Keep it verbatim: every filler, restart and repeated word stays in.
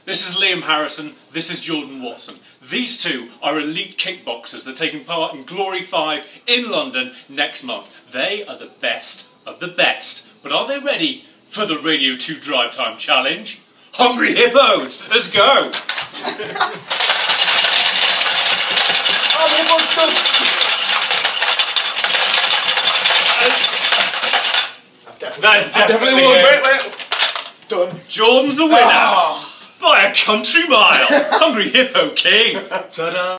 This is Liam Harrison, this is Jordan Watson. These two are elite kickboxers that are taking part in Glory five in London next month. They are the best of the best. But are they ready for the Radio two Drive Time Challenge? Hungry hippos, let's go! That is definitely, definitely it. Wait, wait. Done. Jordan's the winner Ah. by a country mile. Hungry Hippo King. Ta-da.